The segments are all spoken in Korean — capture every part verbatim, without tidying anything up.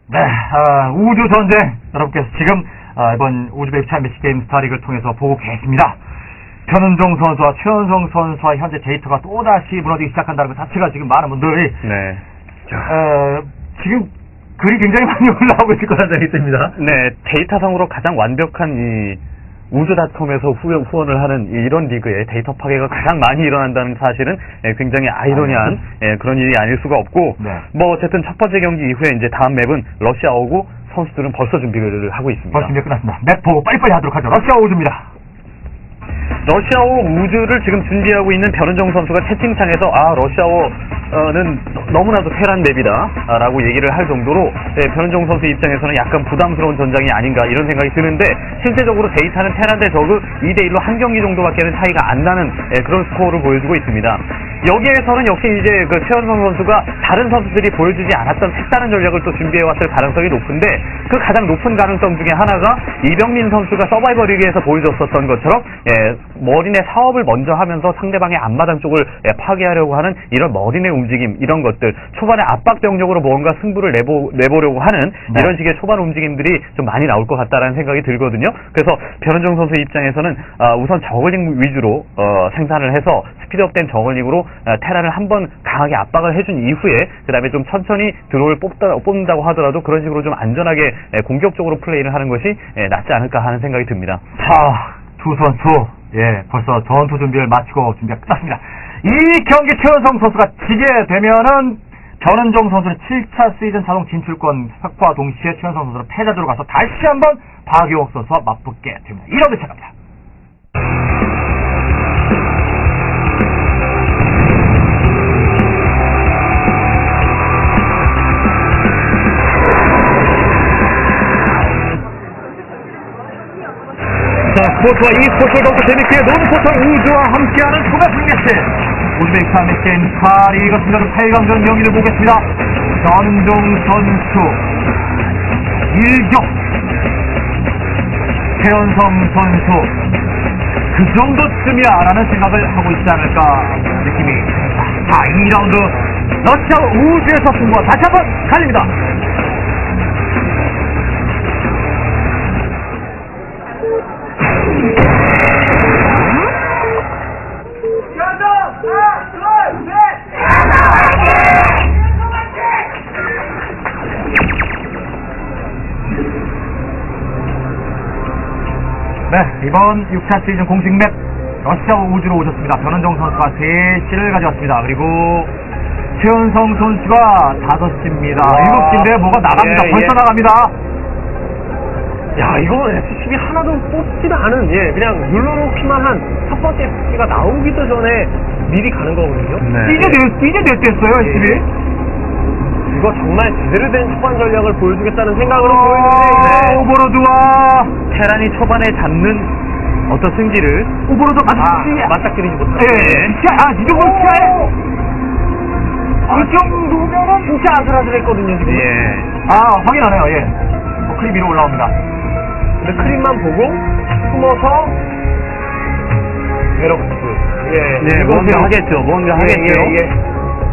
네, 어, 우주전쟁 여러분께서 지금 어, 이번 우즈베키스탄 매치게임 스타리그를 통해서 보고 계십니다. 변은종 선수와 최현성 선수와 현재 데이터가 또다시 무너지기 시작한다는 것 자체가 지금 많은 분들이 네. 어, 지금 글이 굉장히 많이 올라오고 있을 거라는 생각이 듭니다. 네, 데이터상으로 가장 완벽한 이 우주닷컴에서 후원, 후원을 하는 이런 리그에 데이터 파괴가 가장 많이 일어난다는 사실은 예, 굉장히 아이러니한 예, 그런 일이 아닐 수가 없고 네. 뭐 어쨌든 첫 번째 경기 이후에 이제 다음 맵은 러시아 오고 선수들은 벌써 준비를 하고 있습니다. 벌써 준비 끝났습니다. 맵 보고 빨리빨리 하도록 하죠. 러시아 우주입니다. 러시아오 우주를 지금 준비하고 있는 변은정 선수가 채팅창에서 아 러시아오는 너무나도 테란 맵이다 라고 얘기를 할 정도로 네, 변은정 선수 입장에서는 약간 부담스러운 전장이 아닌가 이런 생각이 드는데 실제적으로 데이터는 테란 대 저그 이 대 일로 한 경기 정도밖에는 차이가 안 나는 네, 그런 스코어를 보여주고 있습니다. 여기에서는 역시 이제 그 최현성 선수가 다른 선수들이 보여주지 않았던 색다른 전략을 또 준비해왔을 가능성이 높은데 그 가장 높은 가능성 중에 하나가 이병민 선수가 서바이벌 리그에서 보여줬었던 것처럼 예, 머리내 사업을 먼저 하면서 상대방의 앞마당 쪽을 예, 파괴하려고 하는 이런 머리내 움직임 이런 것들 초반에 압박 병력으로 뭔가 승부를 내보, 내보려고 하는 네. 이런 식의 초반 움직임들이 좀 많이 나올 것 같다라는 생각이 들거든요. 그래서 변은정 선수 입장에서는 어, 우선 저글링 위주로 어, 생산을 해서 스피드업된 저글링으로 어, 테란을 한번 강하게 압박을 해준 이후에 그 다음에 좀 천천히 드로우를 뽑다, 뽑는다고 하더라도 그런 식으로 좀 안전하게 예, 공격적으로 플레이를 하는 것이 예, 낫지 않을까 하는 생각이 듭니다. 자, 두 선수 예, 벌써 전투 준비를 마치고 준비가 끝났습니다. 이 경기 최현성 선수가 지게 되면은 변은종 선수는 칠 차 시즌 자동 진출권 확보와 동시에 최현성 선수는 패자조로 가서 다시 한번 박용욱 선수와 맞붙게 됩니다. 이 라운드 시작합니다. 자, 스포츠와 e스포츠를 더욱더 재밌게 논포털 우주와 함께하는 소매 플레이매치 우즈베키스탄 매치게임 스타리그 승자전 팔 강전 경기를 보겠습니다. 변은종 선수 일격 최현성 선수 그 정도쯤이야 라는 생각을 하고 있지 않을까 느낌이 듭니다. 자, 이 라운드 러시아 우주에서 승부가 다시 한번 갈립니다. 네, 이번 육 차 시즌 공식 맵 러시아 우주로 오셨습니다. 변은정 선수가 세 시를 가져왔습니다. 그리고 최현성 선수가 다섯 시입니다. 일곱 시인데 뭐가 나갑니다. 예, 벌써 예. 나갑니다. 야, 이거 에스씨비 하나도 뽑지도 않은, 예, 그냥 눌러놓기만 한 첫 번째 에스씨비가 나오기도 전에 미리 가는 거거든요. 네. 이제 몇, 이제 몇 됐어요, 예. 에스씨비? 이거 정말 제대로 된 초반 전략을 보여주겠다는 생각으로 어, 보이는데, 네. 오버로드와 테란이 초반에 잡는 어떤 승기를 오버로드 아, 같이 맞닥뜨리지 못하고. 예, 진짜, 아, 이 정도 치아에 이 정도면은 진짜 아슬아슬했거든요, 지금. 예. 아, 확인하네요, 예. 어, 크림 위로 올라옵니다. 근데 크림만 보고 숨어서 베럭스. 예, 네, 뭔가 하겠죠. 뭔가 하겠죠. 예, 예.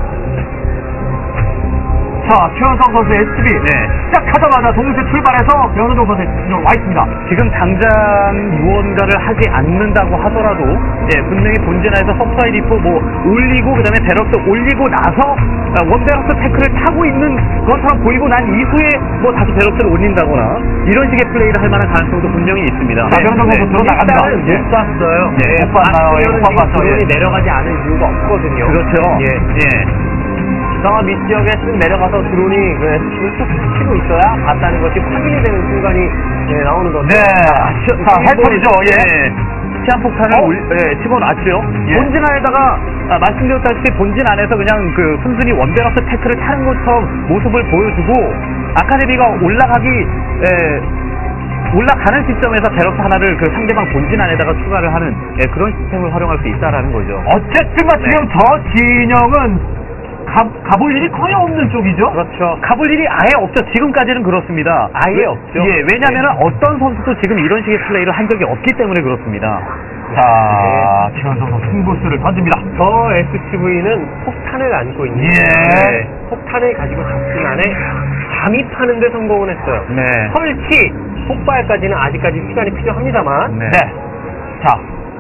자, 최현성 선수의 에스씨비 네. 시작하자마자 동시에 출발해서 변은종 선수의 진영으로 와 있습니다. 지금 당장 무언가를 하지 않는다고 하더라도 예, 분명히 본진화에서 서프라이 리포 뭐 올리고 그 다음에 베럭스 올리고 나서 원베럭스 태클을 타고 있는 것처럼 보이고 난 이후에 뭐 다시 베럭스를 올린다거나 이런 식의 플레이를 할 만한 가능성도 분명히 있습니다. 자, 변은종 선수 들어나갑니다. 일단은 예. 못 봤어요. 예, 못 봤나요? 예, 못 봤어요. 드론이 내려가지 않은 이유가 없거든요. 그렇죠. 예. 예. 상하 밑지역에 쓱 내려가서 드론이 그 쭉 치고 있어야 봤다는 것이 확인이 되는 순간이 예, 나오는 건데. 네. 자, 해설이죠. 예. 시한폭탄을 어? 올, 예, 집어놨죠. 예. 본진 안에다가 아, 말씀드렸다시피 본진 안에서 그냥 그 순순히 원베럭스 태클을 타는 것처럼 모습을 보여주고 아카데미가 올라가기 예, 올라가는 시점에서 베럭스 하나를 그 상대방 본진 안에다가 추가를 하는 예, 그런 시스템을 활용할 수 있다라는 거죠. 어쨌든 뭐 지금 네. 저 진영은 가, 가볼 일이 거의 없는 쪽이죠? 그렇죠. 가볼 일이 아예 없죠. 지금까지는 그렇습니다. 아예 왜, 없죠. 예, 왜냐하면 어떤 선수도 지금 이런 식의 플레이를 한 적이 없기 때문에 그렇습니다. 자, 최현성 선수 승부수를 던집니다. 저 에스티브이는 폭탄을 안고 있는 예. 네, 폭탄을 가지고 접근안에 잠입하는 데 성공을 했어요. 네. 설치, 폭발까지는 아직까지 시간이 필요합니다만 네. 네. 자.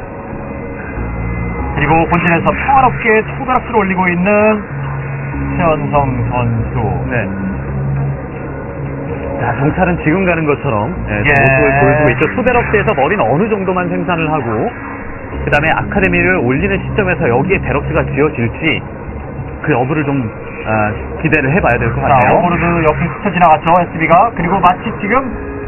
그리고 본진에서 평화롭게 초가락수를 올리고 있는 최현성 선수. 네. 자, 정찰은 지금 가는 것처럼 예, 예. 모습을 보여주고 있죠. 투베럭스에서 머리는 어느 정도만 생산을 하고 그 다음에 아카데미를 올리는 시점에서 여기에 베럭스가 지어질지 그 여부를 좀 아, 기대를 해봐야 될 것 자, 같네요. 오버로드 옆에 스쳐 지나갔죠, 에스티비가. 그리고 마치 지금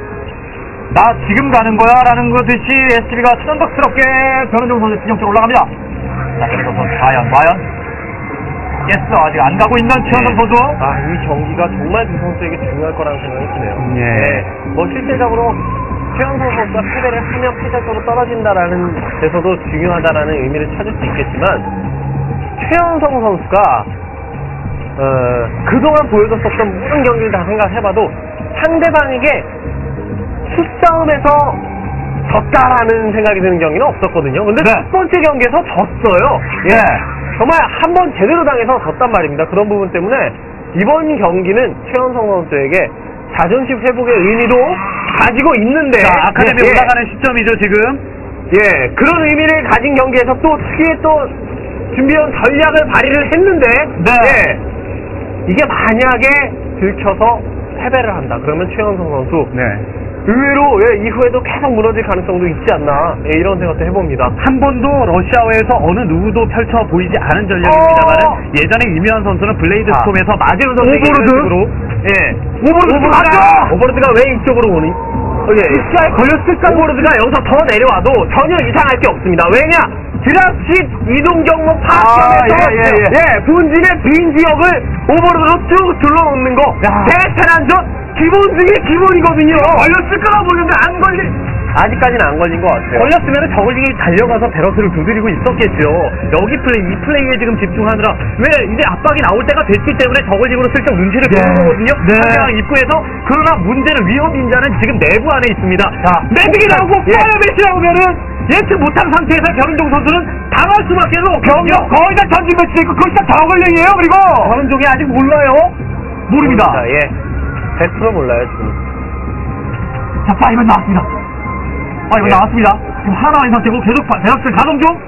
나 지금 가는 거야 라는 거듯이 에스티비가 천연덕스럽게 변은종 선수 진영 쪽으로 올라갑니다. 자, 그래서 선수 과연 과연 예스, 아직 안 가고 있는 최현성 선수. 아, 이 경기가 정말 두 선수에게 중요할 거라는 생각이 드네요. 예. 네, 뭐 실질적으로 최현성 선수가 패배를 하면 패자적으로 떨어진다라는 데서도 중요하다라는 의미를 찾을 수 있겠지만 최현성 선수가 어, 그동안 보여줬었던 모든 경기를 다 생각해봐도 상대방에게 수싸움에서 졌다라는 생각이 드는 경기는 없었거든요. 근데 네. 첫 번째 경기에서 졌어요. 예. 정말 한 번 제대로 당해서 졌단 말입니다. 그런 부분 때문에 이번 경기는 최현성 선수에게 자존심 회복의 의미도 가지고 있는데 자, 아카데미 예, 올라가는 시점이죠, 지금. 예, 그런 의미를 가진 경기에서 또 특유의 또 준비해온 전략을 발휘를 했는데 네. 예, 이게 만약에 들켜서 패배를 한다. 그러면 최현성 선수 네. 의외로 예, 이후에도 계속 무너질 가능성도 있지 않나 예, 이런 생각도 해봅니다. 한 번도 러시아어에서 어느 누구도 펼쳐 보이지 않은 전략입니다만 어! 예전에 이묘한 선수는 블레이드 아. 스톰에서 마재훈 선수에게 오버로드? 이런 식으로 예. 오버로드 맞죠? 오버로드가 왜 이쪽으로 오니? 어, 예, 시야에 걸렸을까? 오버로드가 여기서 더 내려와도 전혀 이상할 게 없습니다. 왜냐? 드랍십 이동 경로 파악해서 아, 예, 예, 예. 본진의 빈 지역을 오버로드로 쭉 둘러놓는 거 야. 대테란전 기본 중에 기본이거든요. 걸렸을 거라 보는데 안 걸리. 아직까지는 안 걸린 것 같아요. 걸렸으면 저글링이 달려가서 베럭스를 두드리고 있었겠죠. 여기 플레이, 이 플레이에 지금 집중하느라 왜 이제 압박이 나올 때가 됐기 때문에 저글링으로 슬쩍 눈치를 네. 보는 거거든요. 네. 상대방 입구에서. 그러나 문제는 위험 인자는 지금 내부 안에 있습니다. 자, 매직이 나오고 예. 파이어맷이 나오면은 예측 못한 상태에서 변은종 선수는 당할 수밖에 없거든요. 거의 다 전진 배치돼 있고 거의 다 저글링이에요. 그리고 변은종이 아직 몰라요. 모릅니다. 모릅니다. 예. 백 퍼센트 몰라요, 지금. 자, 파이브 나왔습니다. 파이브 예. 나왔습니다. 지금 하나인 상태고 계속 베럭스 가동 중.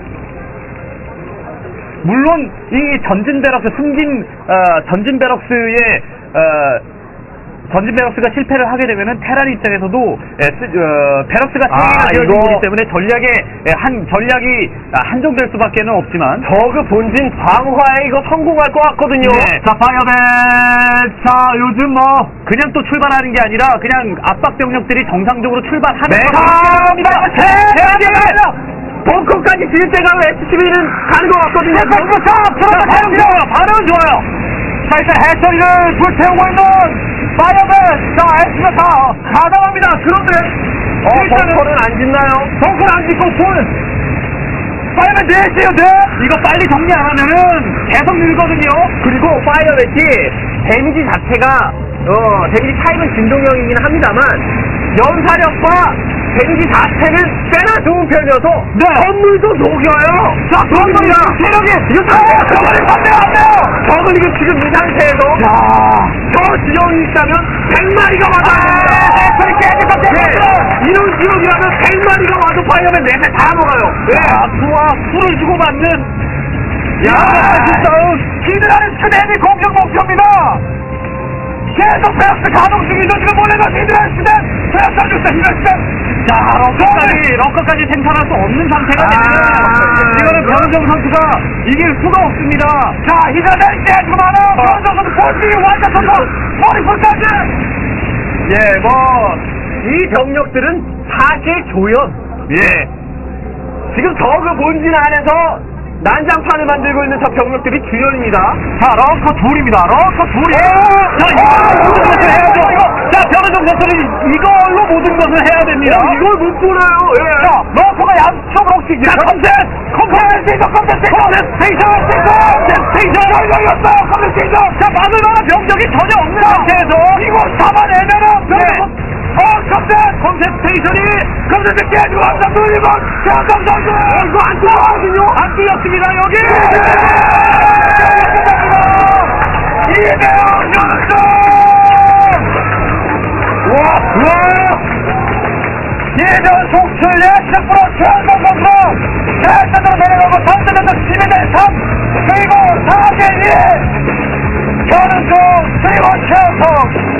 물론 이 전진 베럭스 숨긴 어, 전진 베럭스의 어, 전진 베럭스가 실패를 하게 되면은 테란 입장에서도 에, 쓰, 어, 베럭스가 아, 세 개가 되어진 이거- 거기 때문에 전략에 에, 한 전략이 아, 한정될 수밖에는 없지만 저그 본진 방어에 이거 성공할 것 같거든요. 네. 자, 파이어맨. 자, 요즘 뭐 그냥 또 출발하는 게 아니라 그냥 압박 병력들이 정상적으로 출발하는 네, 겁니다. 대박이다. 벙커까지 질 때가 에스씨비는 가는 것 같거든요. 자, 바로 좋아요. 바로 좋아요. 자, 일단 해처리를 불태우고 있는 파이어맨. 자, 에스가 다 가담합니다. 그런데 어, 일단은 벙커는 안 짓나요? 벙커를 안 짓고 볼. 파이어맨 넷이에요, 넷. 이거 빨리 정리 안 하면은 계속 늘거든요. 그리고 파이어맷이 데미지 자체가 어 데미지 타입은 진동형이긴 합니다만 연사력과 데미지 자체는 꽤나 좋은 편이어서 네. 건물도 녹여요. 자, 그런데 체력이 이거 상대가 저거를 반대로 안 돼요. 저글링은 지금 이 상태에서 자, 저 지형이 있다면 백 마리가 와도 안 됩니다. 해처리 깨지고 네. 이런 지역이라면 백 마리가 와도 파이어맨 넷에 다 먹어요. 네. 아, 수와 수를 주고받는 야, 진짜 히드라는 스맨이 공격 목표입니다. 계속 베럭스 가동 중이죠. 지금 몰래가 히드라는 스맨. 베럭스 안 죽다, 히드라는 스맨. 자, 럭커까지, 럭커까지 생산할 수 없는 상태가 아, 되면 이거는 변은정 선수가 이길 수가 없습니다. 자, 히드라는 깨지고 많아. 변정 선수 볼지, 완전 선수 머리풀까지. 예, 뭐, 이 병력들은 사실 조연. 예. 지금 저그 본진 안에서 난장판을 만들고 있는 저 병력들이 주연입니다. 자, 럭커 둘입니다. 럭커 둘이에요. 자, 이거, 자, 변은정 선수는 이걸로 못 모든 것을 해야 됩니다. 어, 이걸 못 보나요? 예. 자, 러커가 양쪽으로 혹시 자, 컴셋! 컴셋! 컴셋! 스테이션! 스테이션! 열렸어요! 컴셋 스테이션! 자, 막을 만한 병력이 전혀 없는 상태에서 이거 잡아내면은 네. 어, 컴셋! 컴셋 스테이션이 컴셋 깨지고 항상 돌리고 자, 컴셋! 어, 이거 안 들어가거든요? 안 뚫렸습니다, 여기! 이대영 연승! 와, 와! 예전 송출의 시작부로 최한성 선수 대단으로 내려가고 삼 점 십이 대 삼 그리고 사 대 일 현우승 그리고 최한성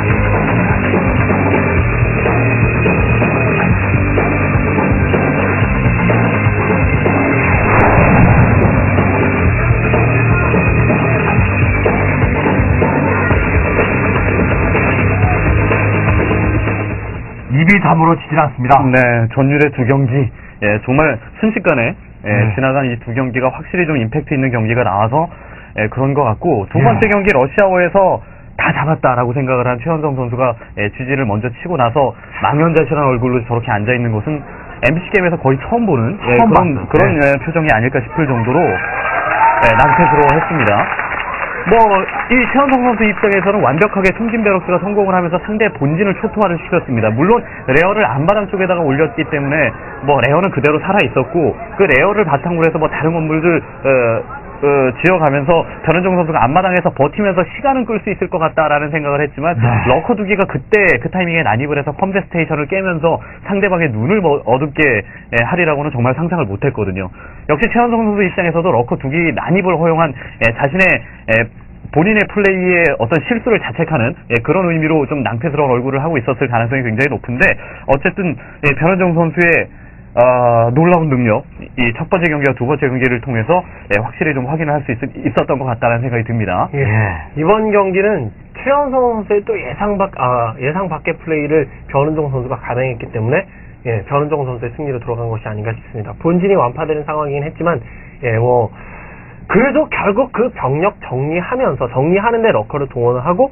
입이 다물어 지질 않습니다. 네, 전율의 두 경기, 예, 정말 순식간에 예, 네. 지나간 이 두 경기가 확실히 좀 임팩트 있는 경기가 나와서 예, 그런 것 같고 두 예. 번째 경기 러시아워에서 다 잡았다라고 생각을 한 최현성 선수가 예, 지지를 먼저 치고 나서 망연자실한 얼굴로 저렇게 앉아 있는 것은 엠비씨 게임에서 거의 처음 보는 예, 처음 그런 봤어요. 그런 네. 예, 표정이 아닐까 싶을 정도로 예, 낭패스러워했습니다. 뭐, 이 최현성 선수 입장에서는 완벽하게 숨진 베럭스가 성공을 하면서 상대 본진을 초토화를 시켰습니다. 물론, 레어를 안바닥 쪽에다가 올렸기 때문에, 뭐, 레어는 그대로 살아있었고, 그 레어를 바탕으로 해서 뭐, 다른 건물들, 어, 어, 지어가면서, 변현종 선수가 앞마당에서 버티면서 시간은 끌 수 있을 것 같다라는 생각을 했지만, 네. 러커 두 개가 그때, 그 타이밍에 난입을 해서 컴제 스테이션을 깨면서 상대방의 눈을 뭐, 어둡게 예, 하리라고는 정말 상상을 못했거든요. 역시 최현성 선수 입장에서도 러커 두 개 난입을 허용한 예, 자신의 예, 본인의 플레이에 어떤 실수를 자책하는 예, 그런 의미로 좀 낭패스러운 얼굴을 하고 있었을 가능성이 굉장히 높은데 어쨌든 예, 변현종 선수의 어, 놀라운 능력 이 첫 번째 경기와 두 번째 경기를 통해서 예, 확실히 좀 확인을 할 수 있었던 것 같다는 생각이 듭니다. 예. 이번 경기는 최현성 선수의 또 예상 밖, 아, 예상 밖의 플레이를 변은종 선수가 가능했기 때문에, 예, 변은종 선수의 승리로 들어간 것이 아닌가 싶습니다. 본진이 완파되는 상황이긴 했지만, 예, 뭐, 그래도 결국 그 병력 정리하면서, 정리하는데 러커를 동원을 하고,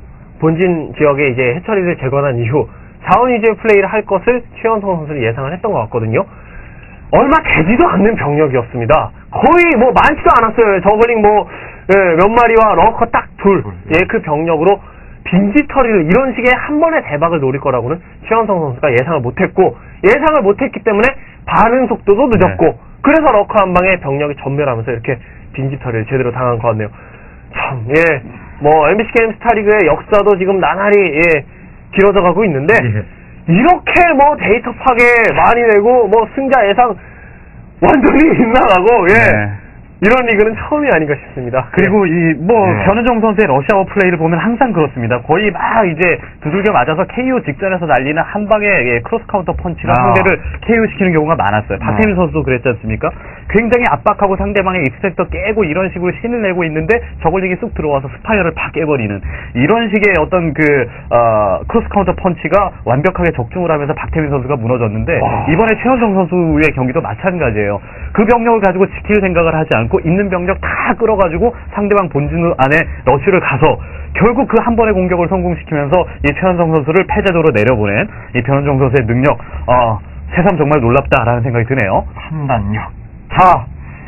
본진 지역에 이제 해처리를 제거한 이후, 자원 위주의 플레이를 할 것을 최현성 선수는 예상을 했던 것 같거든요. 얼마 되지도 않는 병력이었습니다. 거의 뭐 많지도 않았어요. 저글링 뭐, 예, 몇 마리와 러커 딱 둘. 예, 그 병력으로 빈지털이를 이런 식의 한 번의 대박을 노릴 거라고는 최현성 선수가 예상을 못했고, 예상을 못했기 때문에 반응 속도도 늦었고, 네. 그래서 러커 한 방에 병력이 전멸하면서 이렇게 빈지털이를 제대로 당한 것 같네요. 참, 예, 뭐 엠비씨 게임 스타리그의 역사도 지금 나날이 예, 길어져 가고 있는데, 예. 이렇게 뭐 데이터 파괴 많이 내고 뭐 승자 예상 완전히 빗나가고 예. 네. 이런 리그는 처음이 아닌가 싶습니다. 그리고 이 뭐 네. 변은종 선수의 러시아워 플레이를 보면 항상 그렇습니다. 거의 막 이제 두들겨 맞아서 케이오 직전에서 날리는 한 방에 예, 크로스 카운터 펀치가 아. 상대를 케이오 시키는 경우가 많았어요. 박태민 네. 선수도 그랬지 않습니까? 굉장히 압박하고 상대방의 입스펙터 깨고 이런 식으로 신을 내고 있는데 저글링이 쑥 들어와서 스파이어를 팍 깨버리는 이런 식의 어떤 그 어, 크로스 카운터 펀치가 완벽하게 적중을 하면서 박태민 선수가 무너졌는데 와. 이번에 최현성 선수의 경기도 마찬가지예요. 그 병력을 가지고 지킬 생각을 하지 않고 있는 병력 다 끌어가지고 상대방 본진 안에 러쉬를 가서 결국 그 한 번의 공격을 성공시키면서 이 최현성 선수를 패자조로 내려보낸 이 변은종 선수의 능력 어, 새삼 정말 놀랍다라는 생각이 드네요. 판단력. 자,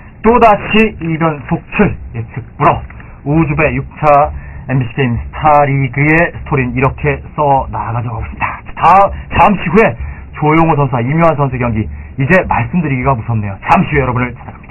또다시 이변 속출 예측 불허 우주배 육 차 엠비씨 게임 스타리그의 스토리는 이렇게 써 나가져가고 있습니다. 다, 잠시 후에 조용호 선수와 이묘한 선수 경기 이제 말씀드리기가 무섭네요. 잠시 후에 여러분을 찾아갑니다.